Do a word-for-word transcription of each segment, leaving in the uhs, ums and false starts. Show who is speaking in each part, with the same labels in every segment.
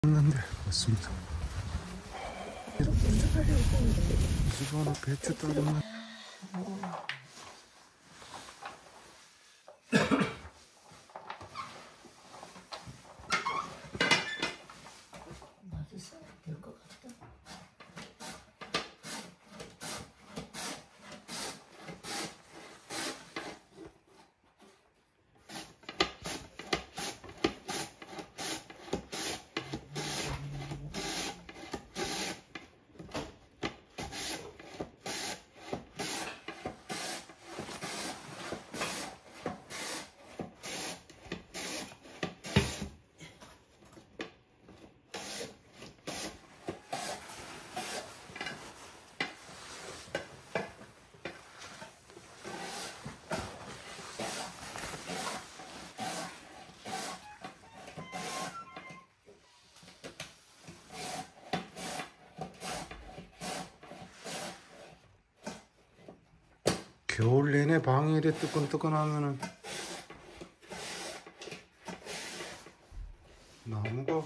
Speaker 1: 했는데 맞습니다. 집안에 배추 따르면
Speaker 2: 맛있어? 될 것 같다.
Speaker 1: 겨울 내내 방이 이래 뜨끈뜨끈하면은 나무가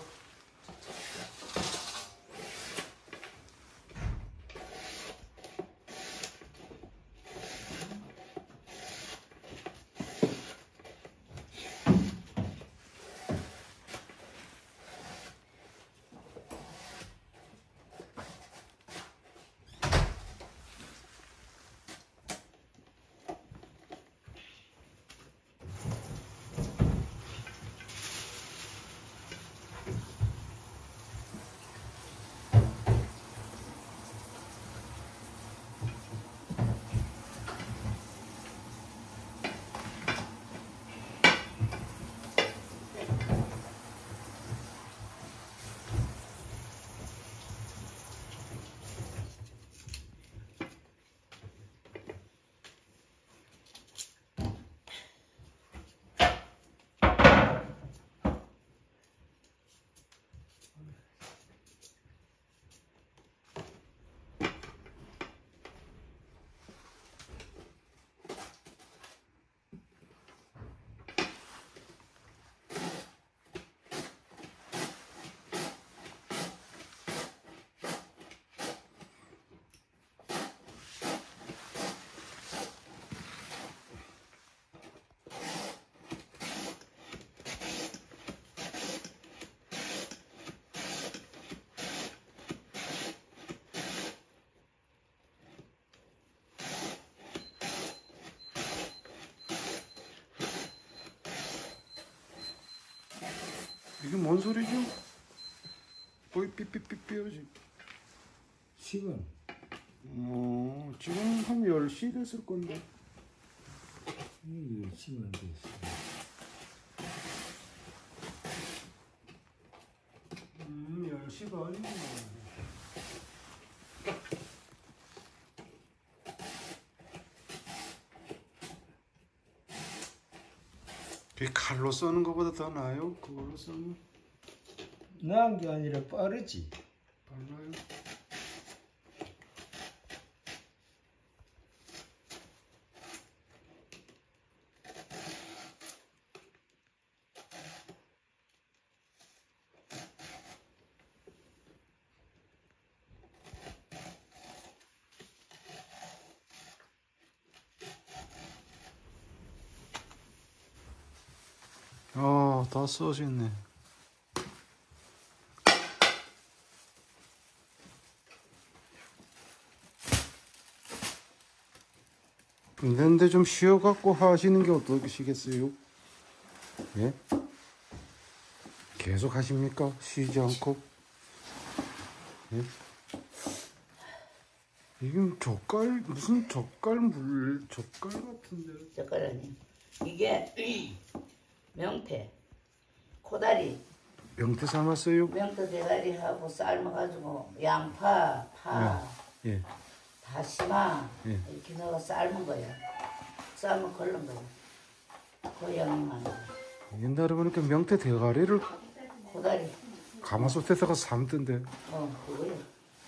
Speaker 1: 이게 뭔 소리죠? 거의 삐삐삐삐하지.
Speaker 3: 시간?
Speaker 1: 어, 지금 한 열 시 됐을 건데.
Speaker 3: 이 열 시간 됐어.
Speaker 1: 음, 열 시가 아니구나. 그 칼로 써는 것보다 더 나아요? 그걸로 써면?
Speaker 3: 나은 게 아니라 빠르지.
Speaker 1: 빨라요? 아, 다 써졌네. 근데 좀 쉬어갖고 하시는 게 어떠시겠어요? 예? 계속 하십니까? 쉬지 않고? 예? 이게 젓갈, 무슨 젓갈 물, 젓갈 같은데?
Speaker 2: 젓갈 아니. 이게 명태, 코다리,
Speaker 1: 명태 삶았어요?
Speaker 2: 명태 대가리하고 삶아가지고 양파, 파,
Speaker 1: 예. 예.
Speaker 2: 다시마
Speaker 1: 예.
Speaker 2: 이렇게 넣어 삶은 거야. 삶은 걸른 거야. 그 양만.
Speaker 1: 옛날에 보니까 명태 대가리를
Speaker 2: 코다리.
Speaker 1: 가마솥에다가 삶던데.
Speaker 2: 어, 그거야.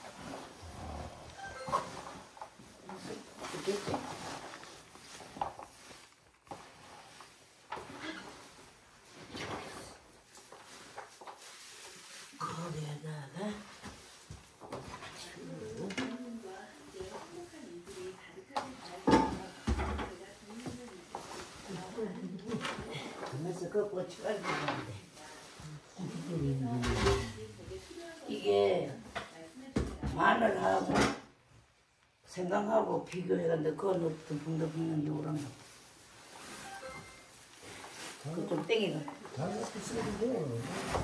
Speaker 2: 있겠지? 거기에다가 하면서 그 고춧가루 넣는데 이게 마늘하고 생강하고 비교해가는데 그거 넣던 붕덩붕덩 요랑 그거 좀 땡기가
Speaker 3: 다 이렇게 쓰면 돼요.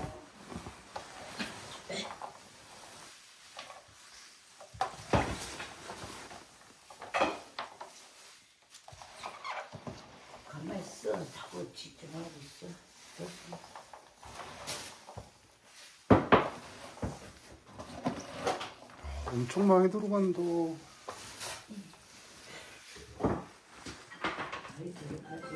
Speaker 2: 가만히 있어. 자꾸 집중하고 있어. 됐어.
Speaker 1: 엄청 많이 들어간다.
Speaker 2: 아이, 들어가지.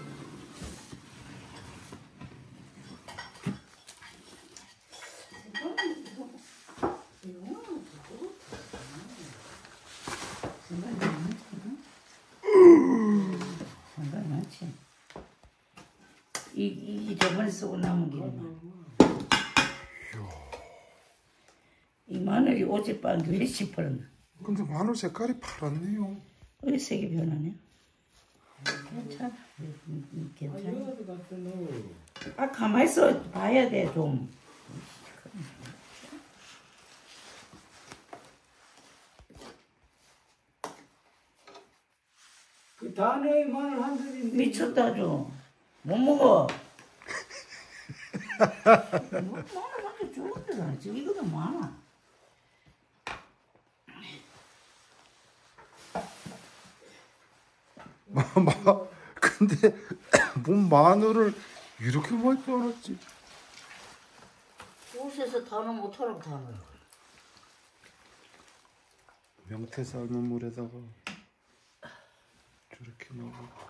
Speaker 2: 상관이 많지. 이, 이, 이 저번에 쓰고 남은 기름만. 이 마늘이 어젯밤 왜 시퍼렀나?
Speaker 1: 근데 마늘 색깔이 파랗네요.
Speaker 2: 왜 색이 변하네? 괜찮아. 음, 음,
Speaker 3: 아,
Speaker 2: 괜찮아.
Speaker 3: 여기도 갖다 넣어.
Speaker 2: 아, 가만히 있어. 봐야 돼, 좀.
Speaker 3: 그 단에 마늘 한 줄인데.
Speaker 2: 미쳤다, 좀. 못 먹어. 뭐, 마늘 완전 좋은데, 지금 이거도 많아.
Speaker 1: 마, 근데 뭔 마늘을 이렇게 많이 빼놨지?
Speaker 2: 옷에서 다는 못하라고 다는.
Speaker 1: 명태 삶은 물에다가 저렇게 넣어놓고.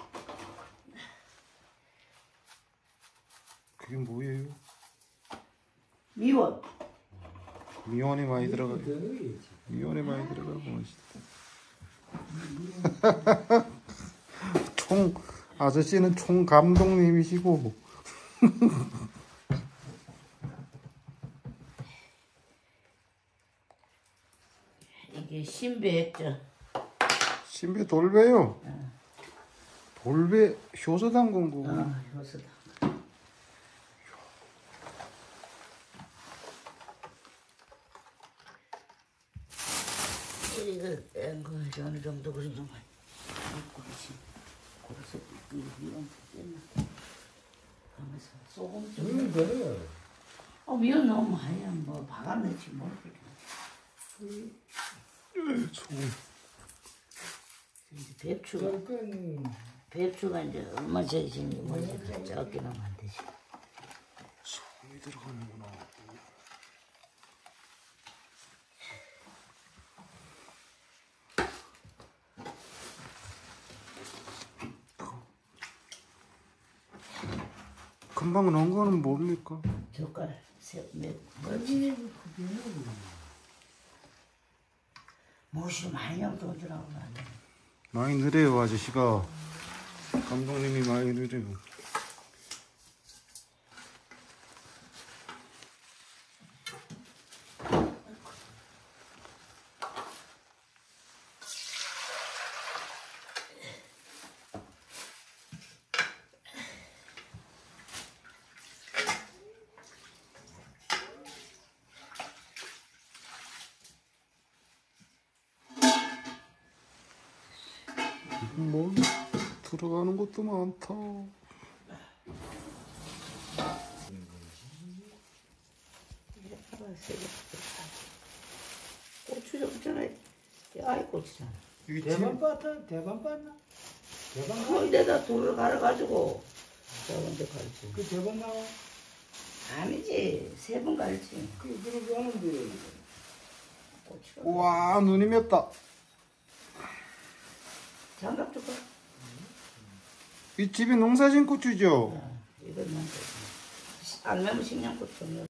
Speaker 1: 그게 뭐예요?
Speaker 2: 미워.
Speaker 1: 미원이 많이 들어가.
Speaker 3: 더 넣어야지.
Speaker 1: 미원이 많이 들어가고 맛있다. 총 아저씨는 총 감독님이시고.
Speaker 2: 이게 신배했죠.
Speaker 1: 신배 돌배요. 돌배 효소 담근 거.
Speaker 2: 아, 효소다. 이거 앵거 어느 정도 그 정도만. 그렇지. 그래서 이 미원 됐나? 하면서 소금 좀.
Speaker 3: 음, 그래.
Speaker 2: 어 미원 너무 많이야. 뭐 박았는지 모르겠네.
Speaker 1: 소금.
Speaker 2: 이제 배추가
Speaker 3: 그건
Speaker 2: 배추가 이제 얼마 전이지 뭐 이제 적게 넣으면 안 되지.
Speaker 1: 소금이 들어가는구나. 금방 넣은 거는 뭡니까?
Speaker 2: 젓갈 세몇 뭐지? 무엇이 많이 넣어주라고 안 돼.
Speaker 1: 많이 느려요 아저씨가. 감독님이 많이 느려요. 뭐 들어가는 것도 많다.
Speaker 2: 고추 좀 있잖아. 아이 고추잖아.
Speaker 1: 이게
Speaker 3: 대만 빠다 대만 빠나? 대만 나?
Speaker 2: 거기다가 돌을 갈아가지고 저건데 갈지.
Speaker 3: 그 대만 나와?
Speaker 2: 아니지 세 번 갈지.
Speaker 3: 그 그렇게 하는데.
Speaker 2: 고추가.
Speaker 1: 와 눈이 맵다.
Speaker 2: 장갑 줄까?
Speaker 1: 이 집이 농사진 고추죠?
Speaker 2: 어, 이거는 안 매면 식량고추.